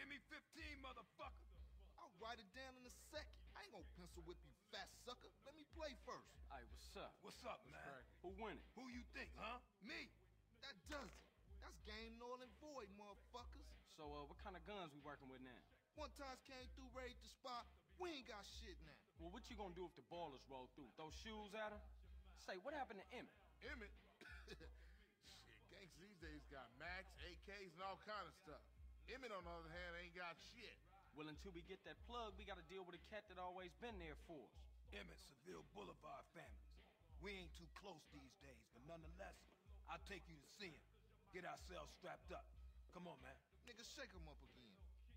Give me 15, motherfucker. I'll write it down in a second. I ain't gonna pencil whip you, fat sucker. Let me play first. Hey, what's up? What's up, man? Who winning? Who you think, huh? Me. That does it. That's game null and void, motherfuckers. So, what kind of guns we working with now? One time came through, raided the spot. We ain't got shit now. Well, what you gonna do if the ballers roll through? Throw shoes at her? Say, what happened to Emmett? Emmett? Shit, gangsters these days got Macs, AKs, and all kind of stuff. Emmett, on the other hand, ain't got shit. Well, until we get that plug, we gotta deal with a cat that always been there for us. Emmett, Seville Boulevard families. We ain't too close these days, but nonetheless, I'll take you to see him. Get ourselves strapped up. Come on, man. Nigga, shake him up again.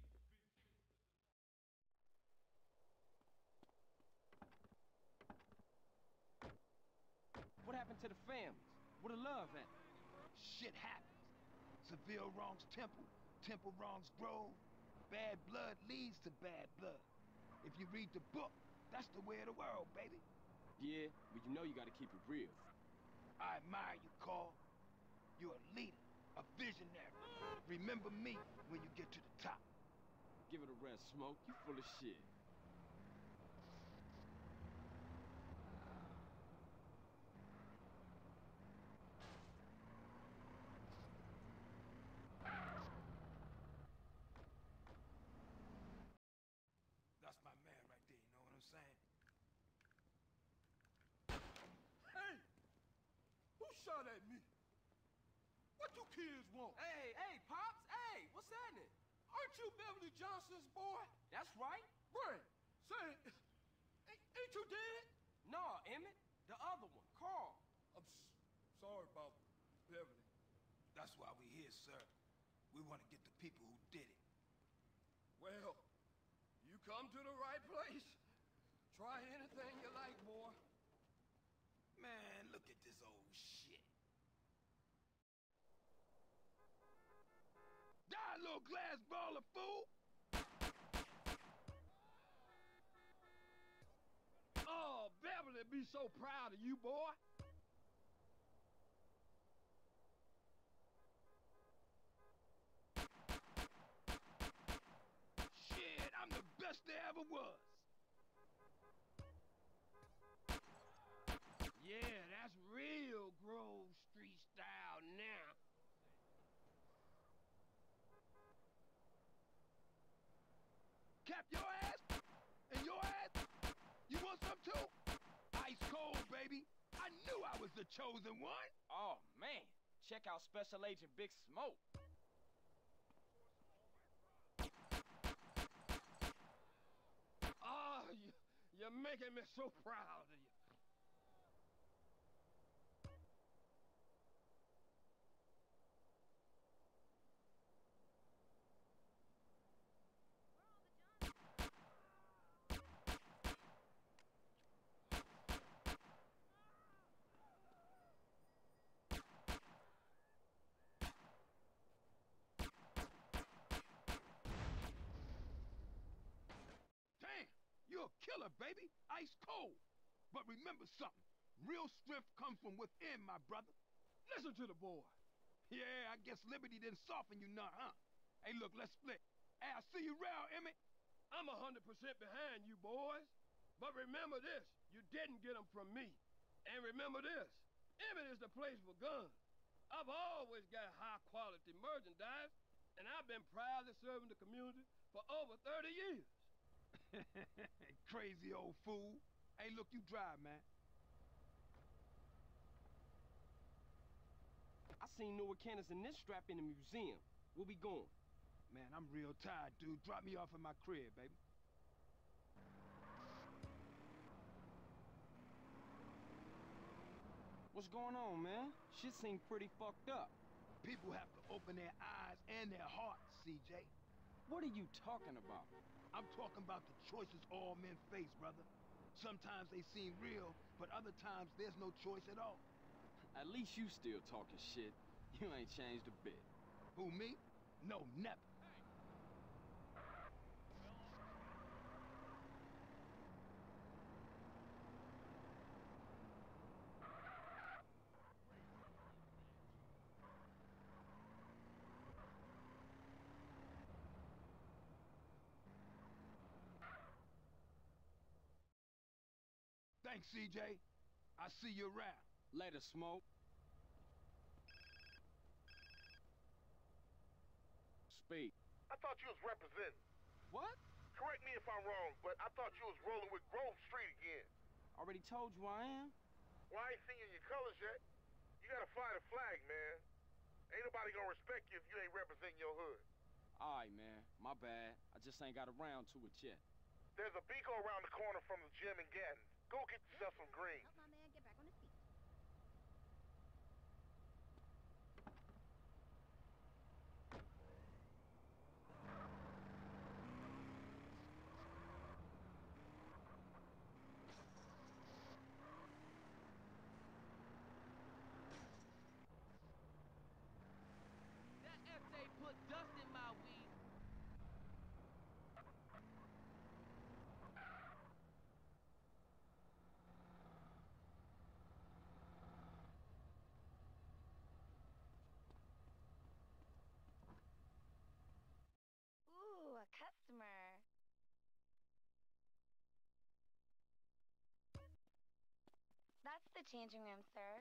What happened to the families? Where the love at? Shit happens. Seville wrongs Temple, Temple wrongs Grove. Bad blood leads to bad blood. If you read the book, that's the way of the world, baby. Yeah, but you know you gotta keep it real. I admire you, Carl. You're a leader, a visionary. Remember me when you get to the top. Give it a rest, Smoke. You full of shit. That's my man right there, you know what I'm saying? Hey! Who shot at me? What you kids want? Hey, Pops! Hey, what's happening? Aren't you Beverly Johnson's boy? That's right. Brent, say, ain't you dead? No, Emmett. The other one, Carl. I'm sorry about Beverly. That's why we here, sir. We want to get the people who did it. Well, you come to the right place. Try anything you like, boy. Man, look at this old shit. Die, little glass baller, fool! Oh, Beverly be so proud of you, boy. Shit, I'm the best there ever was. Yeah, that's real Grove Street style now. Cap your ass? And your ass? You want some too? Ice cold, baby. I knew I was the chosen one. Oh, man. Check out Special Agent Big Smoke. Oh, you're making me so proud of you. Damn, you're a killer, baby. Ice cold. But remember something. Real strength comes from within, my brother. Listen to the boy. Yeah, I guess Liberty didn't soften you none, huh? Hey, look, let's split. Hey, I'll see you around, Emmett. I'm 100% behind you, boys. But remember this, you didn't get them from me. And remember this, Emmett is the place for guns. I've always got high-quality merchandise, and I've been proudly serving the community for over 30 years. Crazy old fool. Hey, look, you drive, man. I seen Noah Cannons and this strap in the museum. Where we going? Man, I'm real tired, dude. Drop me off at my crib, baby. What's going on, man? Shit seem pretty fucked up. People have to open their eyes and their hearts, CJ. What are you talking about? I'm talking about the choices all men face, brother. Sometimes they seem real, but other times there's no choice at all. At least you still talking shit. You ain't changed a bit. Who, me? No, never. Thanks, CJ. I'll see you around. Later, Smoke. Speak. I thought you was representing. What? Correct me if I'm wrong, but I thought you was rolling with Grove Street again. Already told you I am. Well, I ain't seen you in your colors yet. You gotta fly the flag, man. Ain't nobody gonna respect you if you ain't representing your hood. Alright, man. My bad. I just ain't got around to it yet. There's a Beaco around the corner from the gym in Gatton. Go get yourself some green. Help my man get back on his feet. That FJ put dust in my weed. Ooh, a customer. That's the changing room, sir.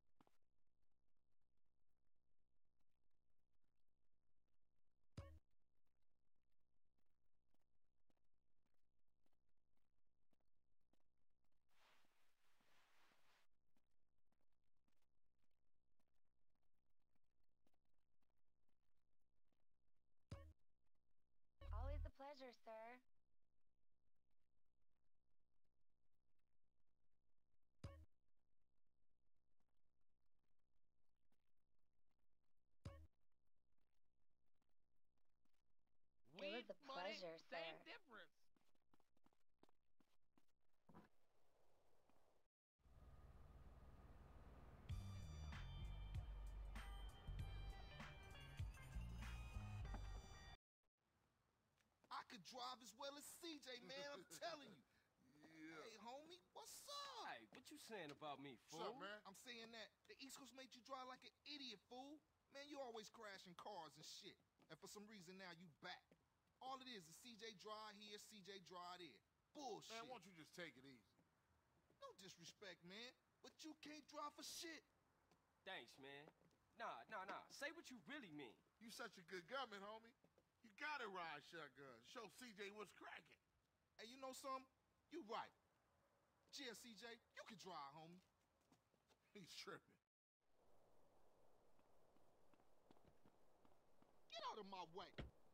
Always a pleasure, sir. It Weed was a money, pleasure, same sir. difference. I could drive as well as CJ, man. I'm telling you. Yeah. Hey, homie, what's up? Hey, what you saying about me, fool? What's up, man? I'm saying that the East Coast made you drive like an idiot, fool. Man, you always crashing cars and shit. And for some reason now you back. All it is CJ drive here, CJ drive there. Bullshit. Man, won't you just take it easy? No disrespect, man. But you can't drive for shit. Thanks, man. Nah. Say what you really mean. You such a good gunman, homie. You gotta ride shotgun. Show CJ what's cracking. And you know something? You right. Yeah, CJ, you can drive, homie. He's tripping. Get out of my way.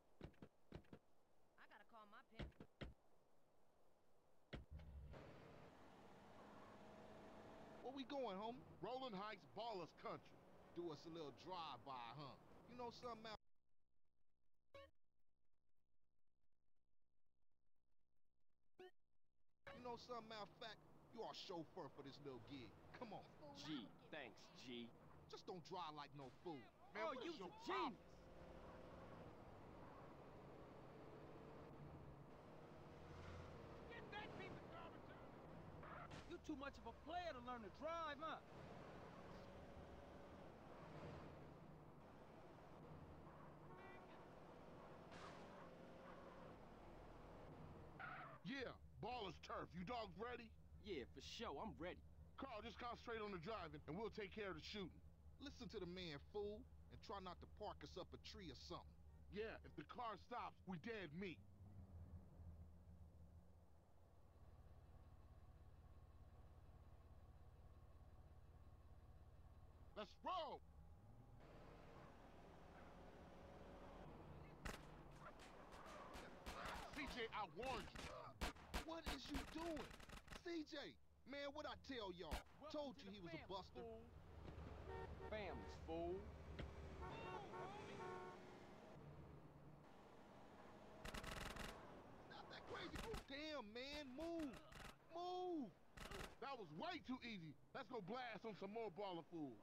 I gotta call my pimp. Where we going, homie? Rolling Heights Ballers Country. Do us a little drive-by, huh? You know something, man? You know something, matter of fact, you are chauffeur for this little gig. Come on. G. Thanks, G. Just don't drive like no fool. Man, Oh, what you's is your a problem? genius. Get that piece of garbage out. You too much of a player to learn to drive, huh? Yeah, Ballers Turf. You dogs ready? Yeah, for sure. I'm ready. Carl, just concentrate on the driving, and we'll take care of the shooting. Listen to the man, fool, and try not to park us up a tree or something. Yeah, if the car stops, we dead meat. Let's roll! CJ, I warned you. What is you doing? CJ, man, what I tell y'all? Told you he was a buster. Families, fool. Not that crazy. Damn, man, move. Move. That was way too easy. Let's go blast on some more baller fools.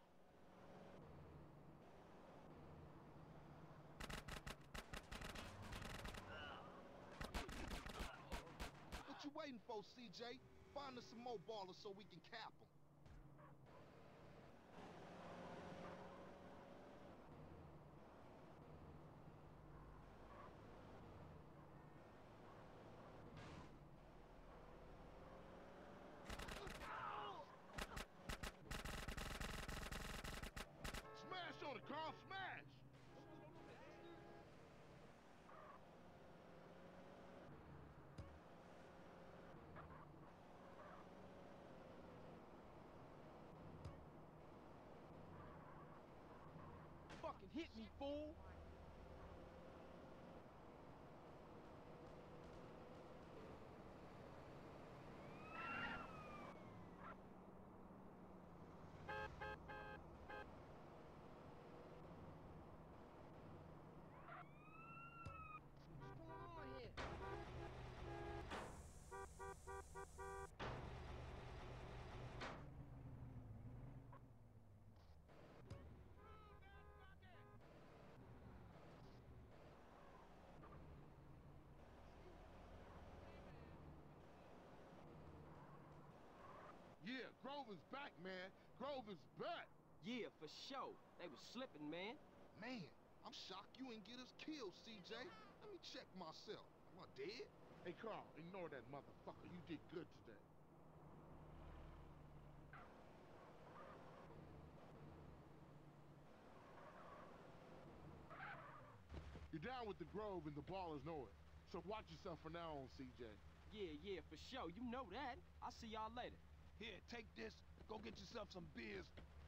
What you waiting for, CJ? Find us some more ballers so we can cap them. hit me, fool! Yeah, Grover's back, man. Grover's back. Yeah, for sure. They was slipping, man. Man, I'm shocked you ain't get us killed, CJ. Let me check myself. Am I dead? Hey, Carl, ignore that motherfucker. You did good today. You're down with the Grove and the Ballers know it. So watch yourself from now on, CJ. Yeah, for sure. You know that. I'll see y'all later. Here, take this. Go get yourself some beers